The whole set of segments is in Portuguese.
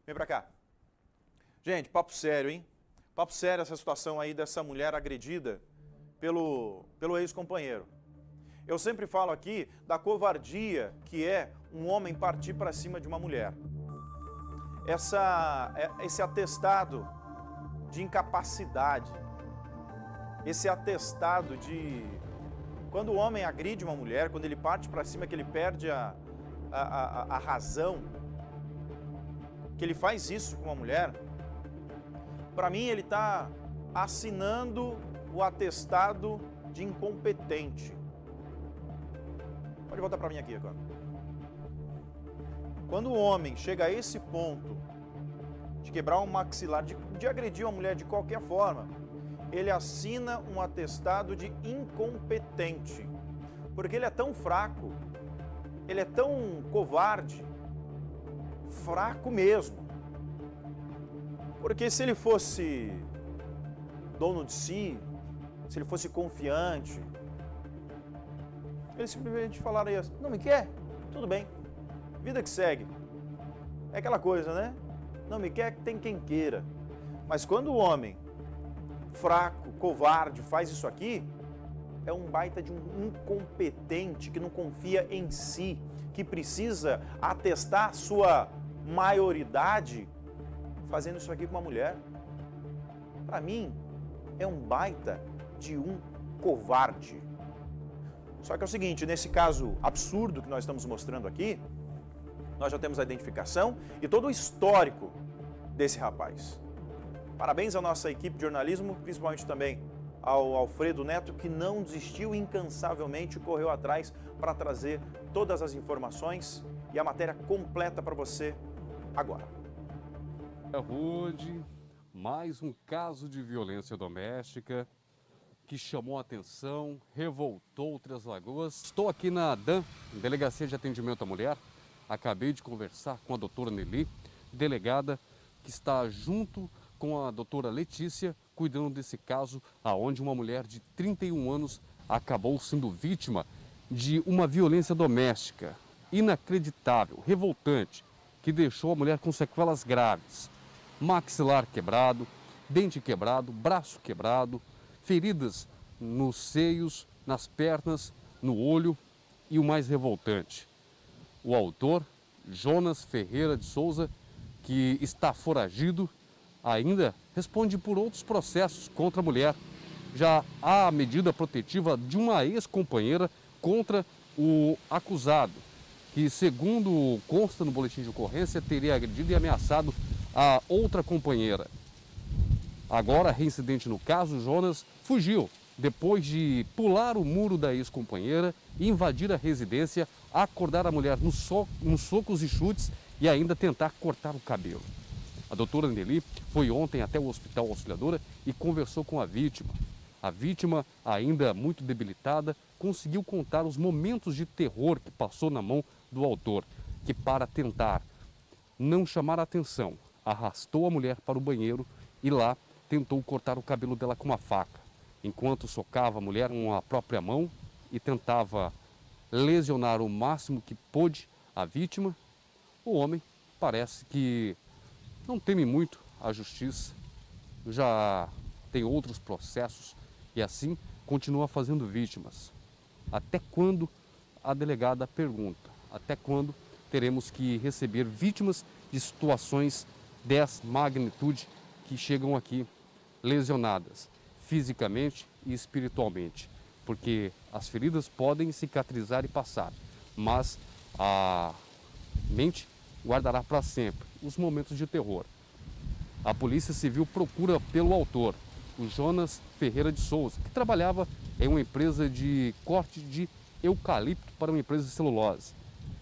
Vem pra cá. Gente, papo sério, hein? Papo sério essa situação aí dessa mulher agredida pelo ex-companheiro. Eu sempre falo aqui da covardia que é um homem partir para cima de uma mulher. Esse atestado de incapacidade, esse atestado de... Quando o homem agride uma mulher, quando ele parte para cima, que ele perde a razão, que ele faz isso com uma mulher, para mim ele está assinando o atestado de incompetente. Pode voltar para mim aqui agora. Quando o homem chega a esse ponto de quebrar um maxilar, de agredir uma mulher de qualquer forma, ele assina um atestado de incompetente. Porque ele é tão fraco, ele é tão covarde, fraco mesmo. Porque se ele fosse dono de si, se ele fosse confiante, ele simplesmente falaria, não me quer? Tudo bem, vida que segue. É aquela coisa, né? Não me quer, tem quem queira. Mas quando o homem fraco, covarde, faz isso aqui, é um baita de um incompetente que não confia em si, que precisa atestar sua maioridade fazendo isso aqui com uma mulher. Para mim, é um baita de um covarde. Só que é o seguinte, nesse caso absurdo que nós estamos mostrando aqui, nós já temos a identificação e todo o histórico desse rapaz. Parabéns à nossa equipe de jornalismo, principalmente também ao Alfredo Neto, que não desistiu incansavelmente e correu atrás para trazer todas as informações e a matéria completa para você agora. Rude, mais um caso de violência doméstica que chamou a atenção, revoltou Três Lagoas. Estou aqui na DAM, Delegacia de Atendimento à Mulher. Acabei de conversar com a doutora Nelly, delegada que está junto com a doutora Letícia, cuidando desse caso, aonde uma mulher de 31 anos acabou sendo vítima de uma violência doméstica inacreditável, revoltante, que deixou a mulher com sequelas graves. Maxilar quebrado, dente quebrado, braço quebrado, feridas nos seios, nas pernas, no olho e o mais revoltante. O autor, Jonas Ferreira de Souza, que está foragido, ainda responde por outros processos contra a mulher. Já há a medida protetiva de uma ex-companheira contra o acusado, que, segundo consta no boletim de ocorrência, teria agredido e ameaçado a outra companheira. Agora, reincidente no caso, Jonas fugiu depois de pular o muro da ex-companheira, invadir a residência, acordar a mulher nos socos e chutes e ainda tentar cortar o cabelo. A doutora Nelly foi ontem até o Hospital Auxiliadora e conversou com a vítima. A vítima, ainda muito debilitada, conseguiu contar os momentos de terror que passou na mão do autor, que, para tentar não chamar a atenção, arrastou a mulher para o banheiro e lá tentou cortar o cabelo dela com uma faca, enquanto socava a mulher com a própria mão e tentava lesionar o máximo que pôde a vítima. O homem parece que não teme muito a justiça, já tem outros processos e assim continua fazendo vítimas. Até quando, a delegada pergunta, até quando teremos que receber vítimas de situações dessa magnitude que chegam aqui lesionadas fisicamente e espiritualmente? Porque as feridas podem cicatrizar e passar, mas a mente guardará para sempre os momentos de terror. A Polícia Civil procura pelo autor, o Jonas Ferreira de Souza, que trabalhava em uma empresa de corte de eucalipto para uma empresa de celulose.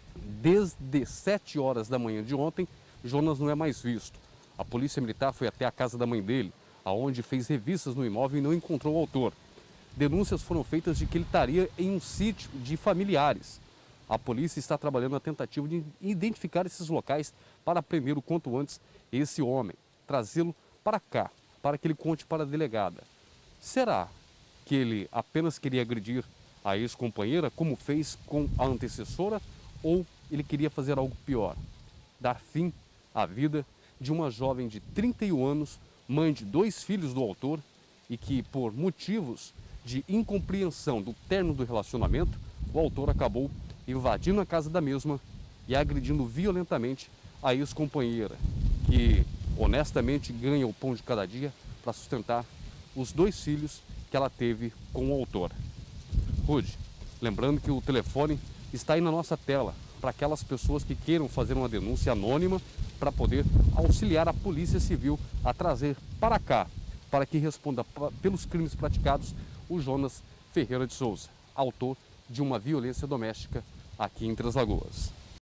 Desde 7 horas da manhã de ontem, Jonas não é mais visto. A Polícia Militar foi até a casa da mãe dele, aonde fez revistas no imóvel e não encontrou o autor. Denúncias foram feitas de que ele estaria em um sítio de familiares. A polícia está trabalhando na tentativa de identificar esses locais para prender o quanto antes esse homem, trazê-lo para cá, para que ele conte para a delegada. Será que ele apenas queria agredir a ex-companheira, como fez com a antecessora, ou ele queria fazer algo pior? Dar fim à vida de uma jovem de 31 anos, mãe de 2 filhos do autor, e que, por motivos de incompreensão do término do relacionamento, o autor acabou invadindo a casa da mesma e agredindo violentamente a ex-companheira, que honestamente ganha o pão de cada dia para sustentar os 2 filhos que ela teve com o autor. Rude, lembrando que o telefone está aí na nossa tela para aquelas pessoas que queiram fazer uma denúncia anônima para poder auxiliar a Polícia Civil a trazer para cá, para que responda pelos crimes praticados o Jonas Ferreira de Souza, autor de uma violência doméstica aqui em Três Lagoas.